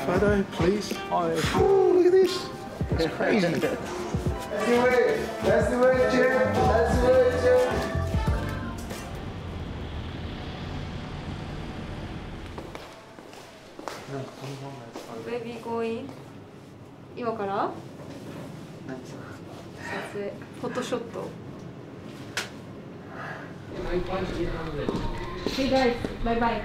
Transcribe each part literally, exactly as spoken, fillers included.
photo, please. Oh, look at this. It's crazy. That's the way. That's the way, Jim. That's the way, Jim. Where we going? 今から撮影、フォトショット。Hey guys, bye bye.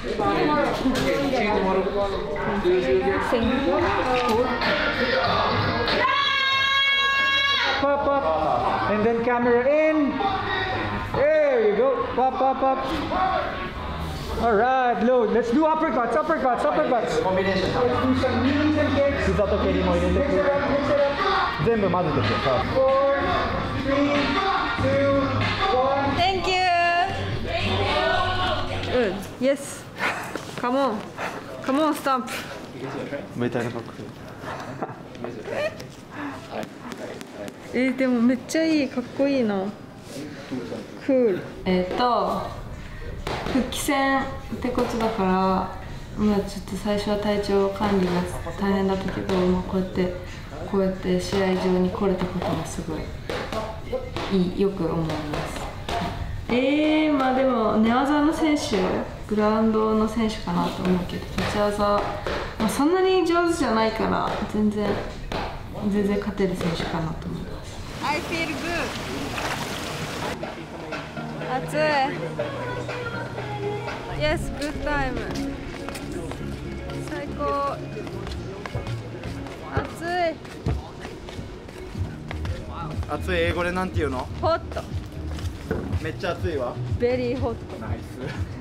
Pop up, and then camera in. There you go. Pop, pop, pop. All right, load. Let's do uppercuts, uppercuts, uppercuts. Combination. Let's do some knees and kicks. 膝と蹴りも入れてくる。全部混ぜてください。Four, three, two, one. Thank you. Good. Yes. Come on. Come on, stamp. メタルバック。 えー、でもめっちゃいい、かっこいいな。クール。えっと復帰戦ってことだから、まあちょっと最初は体調管理が大変だったけど、まあ、こうやってこうやって試合場に来れたことがすごいいい、よく思います。えー、まあでも寝技の選手、グラウンドの選手かなと思うけど、立ち技、まあ、そんなに上手じゃないから全然全然勝てる選手かなと思います。I feel good. 暑い。Yes, good time. 最高。暑い。 暑い英語でなんて言うの？ ホット。 めっちゃ暑いわ。 Very hot. Nice.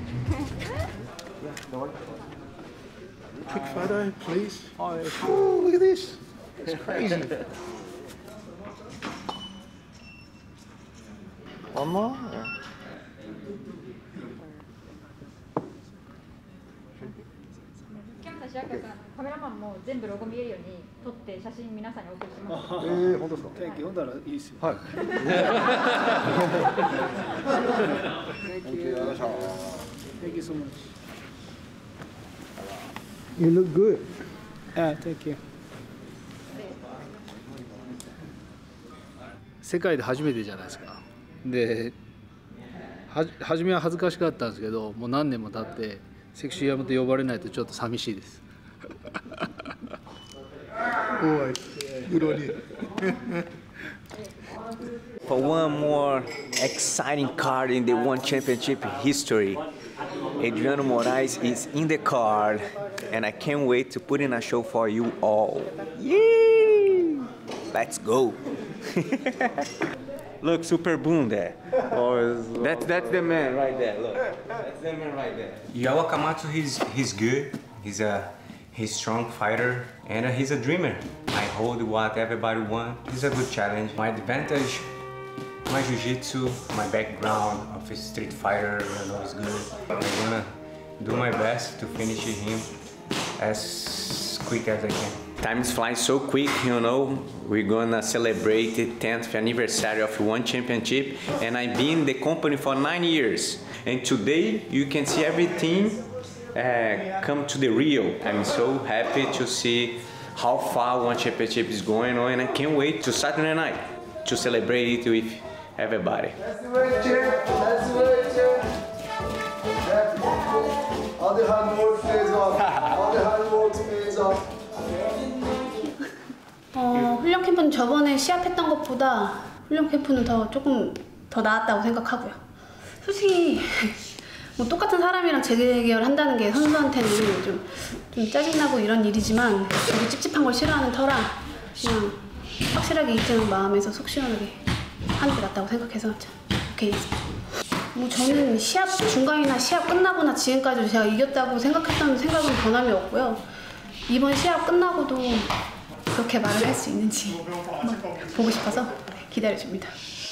Quick photo, please. Oh, look at this. It's crazy. One more? Yeah. カメラマンも全部ロゴ見えるように撮って写真皆さんにお送りします。 えー、本当ですか？ 読んだらいいですよ。 はい。 Thank you. Thank you so much. You look good. Yeah, thank you. 世界で初めてじゃないですか。で、は初めは恥ずかしかったんですけど、もう何年も経ってセクシーヤムと呼ばれないとちょっと寂しいです。 おい、グロリ。 For one more exciting card in the One Championship history, Adriano Moraes is in the card, and I can't wait to put in a show for you all. Yay! Let's go! Look, Super Boom there. Oh, that's that's the man right there. Look, that's the man right there. Yao Wakamatsu, he's he's good. He's a he's strong fighter and uh, he's a dreamer. I hold what everybody wants. It's a good challenge. My advantage, my jiu-jitsu, my background of a street fighter, you know, is good. I'm gonna do my best to finish him as quick as I can. Time is flying so quick, you know. We're gonna celebrate the tenth anniversary of One Championship, and I've been in the company for nine years. And today you can see everything uh, come to the real. I'm so happy to see how far One Championship is going on, and I can't wait to Saturday night to celebrate it with everybody. That's the way, Jim. That's the way, Jim. All the hard work pays off. All the hard work pays off. 어, 훈련 캠프는 저번에 시합했던 것보다 훈련 캠프는 더 조금 더 나았다고 생각하고요. 솔직히 뭐 똑같은 사람이랑 재계열 한다는 게 선수한테는 좀, 좀 짜증나고 이런 일이지만 되게 찝찝한 걸 싫어하는 터라 그냥 확실하게 이기는 마음에서 속 시원하게 하는 게 낫다고 생각해서 오케이. 뭐 저는 시합 중간이나 시합 끝나거나 지금까지 제가 이겼다고 생각했던 생각은 변함이 없고요. 이번 시합 끝나고도 그렇게 말을 할 수 있는지 한번 보고 싶어서 기다려줍니다.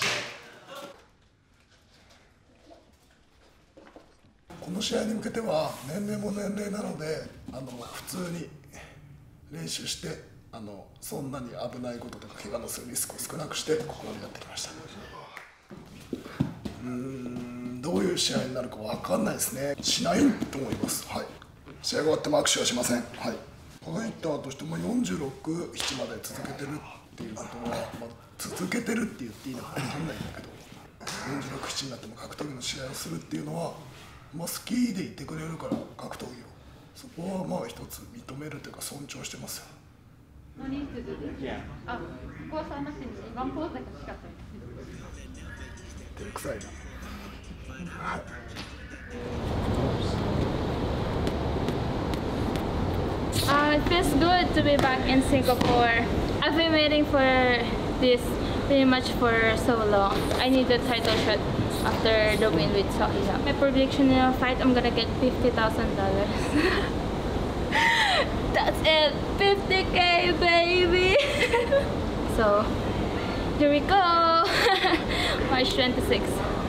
この試合に向けては年齢も年齢なのであの普通に練習してあのそんなに危ないこととか怪我のするリスクを少なくしてここまでやってきました。うーんどういう試合になるか分かんないですね。しないと思います。はい。試合が終わっても握手はしません。はい。 ファイターとしてもよんじゅうろく、ななまで続けてるっていうことは、まあ、続けてるって言っていいのか分かんないんだけど、よんじゅうろく、ななになっても格闘技の試合をするっていうのは、まあ、好きでいてくれるから格闘技をそこはまあ一つ認めるというか尊重してますよ。 何続けてあ、ここはさんなしにワンポーズだけしかった。 照れくさいな。はい。 Uh, it feels good to be back in Singapore. I've been waiting for this pretty much for so long. I need the title shot after the win with Sohya. My prediction in a fight, I'm gonna get fifty thousand dollars. That's it, fifty K baby! So, here we go! March twenty-sixth.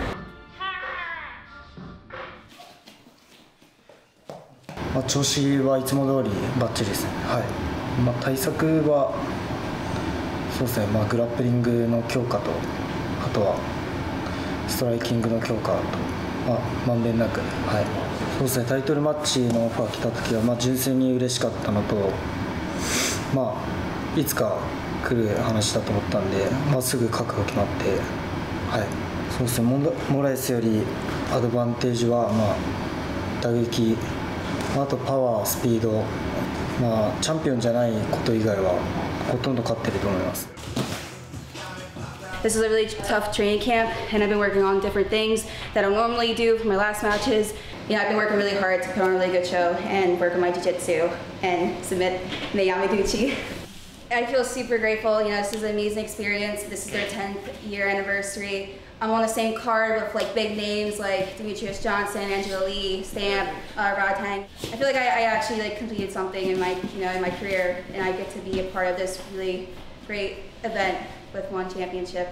まあ、調子はいつも通りバッチリですね。はい。まあ、対策はそうですね。まあ、グラップリングの強化と、あとはストライキングの強化と、まあ、まんべんなく、はい。そうですね。タイトルマッチのオファー来た時は、まあ、純粋に嬉しかったのと、まあ、いつか来る話だと思ったんで、まあ、すぐ覚悟決まって、はい。そうですね。モラエスよりアドバンテージは、まあ、打撃。あとパワー、スピード、まあ、チャンピオンじゃないこと以外はほとんど勝ってると思います。 This is a really tough training camp, and I've been working on different things that I normally do for my last matches. You know, I've been working really hard to put on a really good show and work on my jiu-jitsu and submit the Yamaguchi. I feel super grateful. You know, this is an amazing experience. This is their tenth year anniversary. I'm on the same card with like big names like Demetrius Johnson, Angela Lee, Stamp, uh, Rodtang. I feel like I, I actually like completed something in my, you know, in my career, and I get to be a part of this really great event with one championship.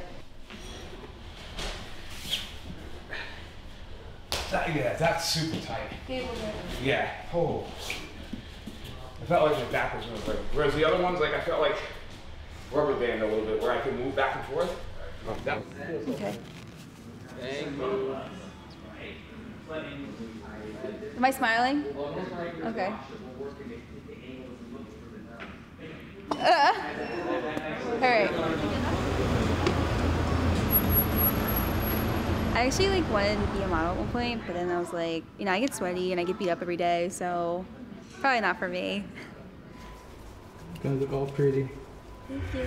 That, yeah, that's super tight. Yeah. Oh. I felt like my back was moving. Whereas the other ones, like I felt like rubber band a little bit, where I could move back and forth. Oh, that was Okay. Thank you. Am I smiling? Okay. Uh, all right. I actually like wanted to be a model at one point, but then I was like, you know, I get sweaty and I get beat up every day, so probably not for me. You guys look all pretty. Thank you.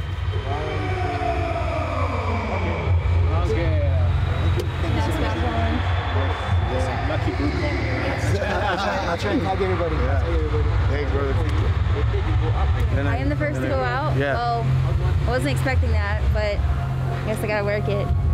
Lucky blue I'll try and tag everybody. Yeah. Tag everybody. Hey, brother. I am the first to go out. Yeah. Well, I wasn't expecting that, but I guess I gotta work it.